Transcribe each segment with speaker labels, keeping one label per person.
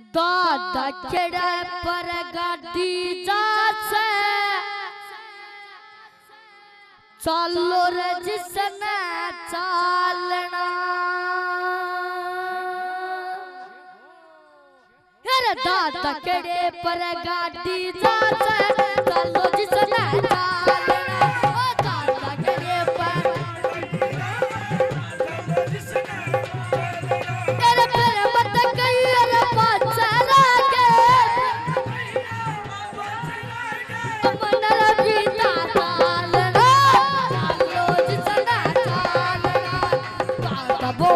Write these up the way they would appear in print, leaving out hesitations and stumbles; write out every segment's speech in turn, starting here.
Speaker 1: दादा केड़े पर गाड़ी जासे चलो रे जिसने चालना अरे दादा केड़े पर गाड़ी जासे चलो जिसने चालना ओ दादा केड़े पर अरे मेरे मत कही अरे पाछे लागे मनरा भी चालना चलो जिसने चालना दादा बो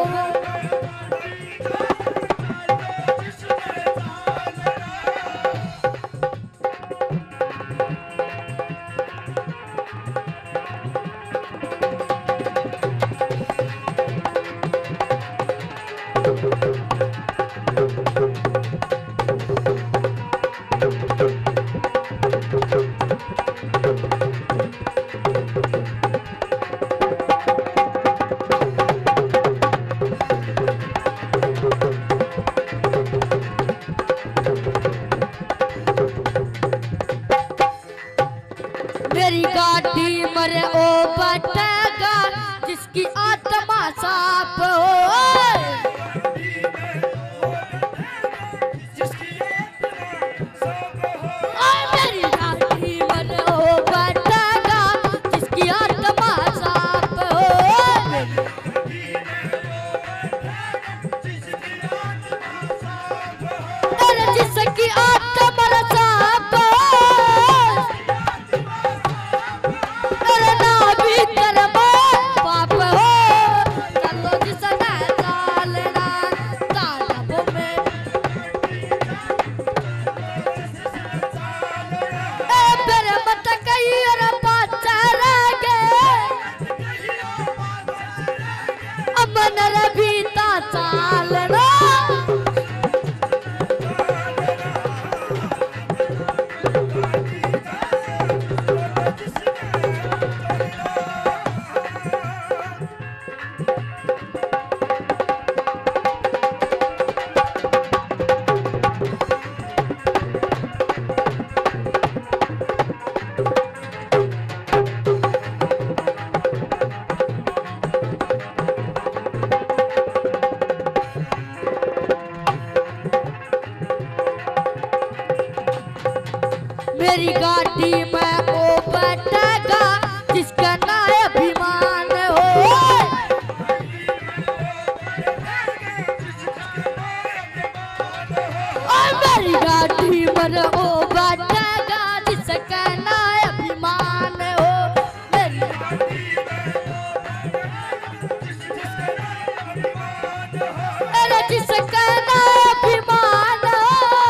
Speaker 1: मेरी गाड़ी मरे ओ बटेगा जिसकी आत्मा साफ हो मेरी गाड़ी मरे ओ बटेगा जिसकी आत्मा साफ हो अरे जिसकी आत्मा साफ हो मनरा बीता चालना मेरी गाड़ी में ओ बैठेगा जिसका ना अभिमान हो और मेरी गाड़ी में ओ बैठेगा जिसका ना अभिमान हो मेरी अरे जिसका ना अभिमान हो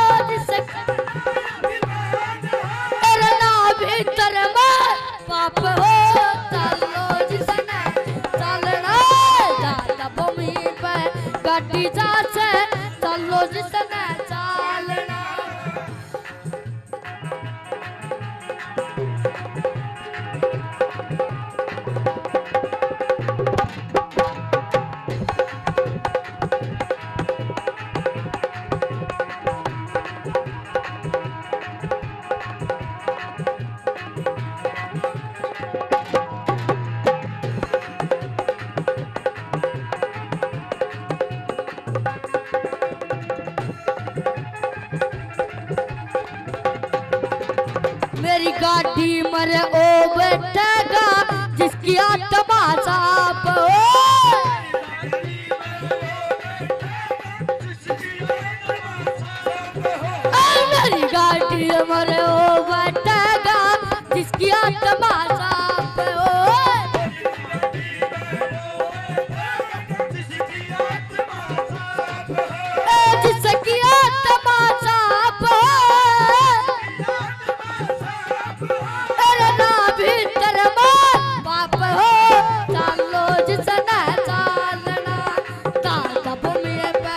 Speaker 1: भीतर में पाप हो चलो जिसने चलना दादा भूमि पे गाड़ी जासे चलो जिसने चालना मेरी गाड़ी मरे ओ बैठेगा जिसकी आत्मा साफ हो मेरी गाड़ी मरे ओ बैठेगा जिसकी आत्मा साफ हो जिसकी आत्मा साफ हो भीतर में पाप हो चलो जिसने चालना दादा भूमि पे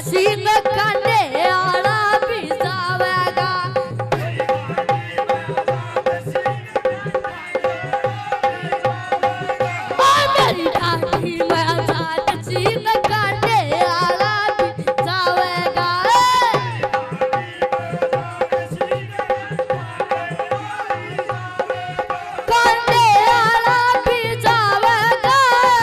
Speaker 1: सीन काटे आला भी जावेगा मेरी घाटी में आजाद सीन काटे आला भी जावेगा काटे आला भी जावेगा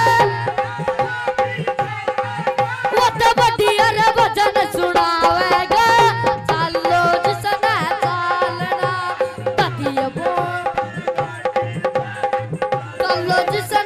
Speaker 1: वो तो बढ़िया रे भजन सुनावेगा चालो जिसने चालना तदिया बोल चालो जिसने